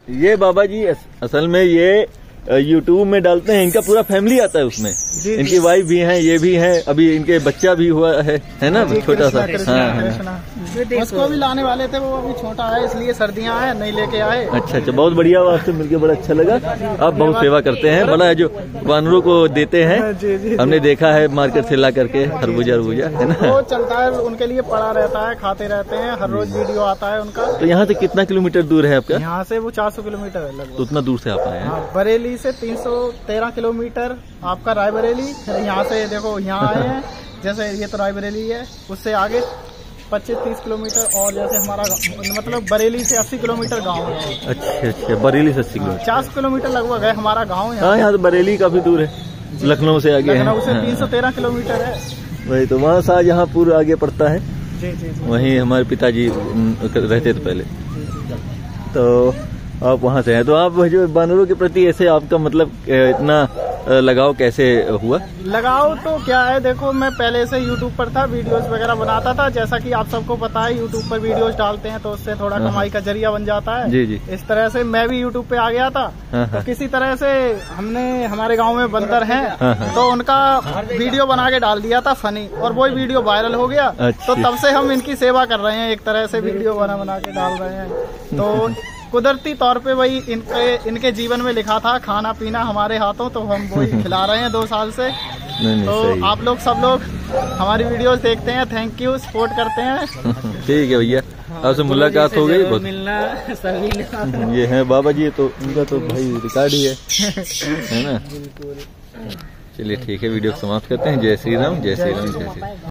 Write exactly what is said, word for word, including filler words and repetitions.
ये बाबा जी असल में ये यूट्यूब में डालते हैं, इनका पूरा फैमिली आता है उसमें। जी, इनकी वाइफ भी हैं, ये भी हैं, अभी इनके बच्चा भी हुआ है है ना, छोटा सा। हाँ, उसको भी लाने वाले थे, वो अभी छोटा है इसलिए सर्दियां आए नहीं लेके आए। अच्छा अच्छा, बहुत बढ़िया, आपसे मिलकर बड़ा अच्छा लगा। आप बहुत सेवा करते हैं, बड़ा है जो वानरों को देते हैं। जी, जी, हमने देखा है मार्केट से ला करके खरबूजा खरबूजा है ना, वो चलता है उनके लिए, पड़ा रहता है, खाते रहते हैं, हर रोज वीडियो आता है उनका। तो यहाँ से कितना किलोमीटर दूर है आपका? यहाँ से वो चार सौ किलोमीटर है लगभग। तो उतना दूर से आप आए हैं? बरेली से तीन सौ तेरह किलोमीटर आपका रायबरेली। यहाँ से देखो यहाँ आए हैं, जैसे ये तो रायबरेली है, उससे आगे पच्चीस तीस किलोमीटर, और जैसे हमारा मतलब बरेली से अस्सी किलोमीटर गांव है। अच्छा अच्छा, बरेली से अस्सी किलोमीटर, पचास किलोमीटर लगभग है हमारा गांव। हाँ, यहाँ तो बरेली काफी दूर है, लखनऊ से आगे है। लखनऊ से तीन सौ तेरह किलोमीटर है। वही तो, वहाँ शाहजहांपुर आगे पड़ता है। जी जी, जी। वहीं हमारे पिताजी रहते थे पहले, तो आप वहाँ से हैं। तो आप जो बानरों के प्रति ऐसे आपका मतलब इतना लगाव कैसे हुआ? लगाव तो क्या है, देखो मैं पहले से यूट्यूब पर था, वीडियोस वगैरह बनाता था। जैसा कि आप सबको पता है, यूट्यूब पर वीडियोस डालते हैं तो उससे थोड़ा कमाई का जरिया बन जाता है। जी जी। इस तरह से मैं भी यूट्यूब पे आ गया था। तो किसी तरह से हमने, हमारे गाँव में बंदर हैं, तो उनका वीडियो बना के डाल दिया था फनी, और वही वीडियो वायरल हो गया। तो तब से हम इनकी सेवा कर रहे हैं, एक तरह से वीडियो बना बना के डाल रहे हैं। तो कुदरती तौर पे वही इनके इनके जीवन में लिखा था, खाना पीना हमारे हाथों, तो हम वही खिला रहे हैं दो साल से। नहीं, नहीं, तो आप लोग सब लोग हमारी वीडियोस देखते हैं, थैंक यू, सपोर्ट करते हैं। ठीक है भैया, आपसे मुलाकात हो गई, बहुत मिलना सभी। ये है बाबा जी, तो उनका तो भाई रिकॉर्ड ही है है ना। चलिए ठीक है, वीडियो समाप्त करते हैं। जय श्री राम, जय श्री राम, जय श्री राम।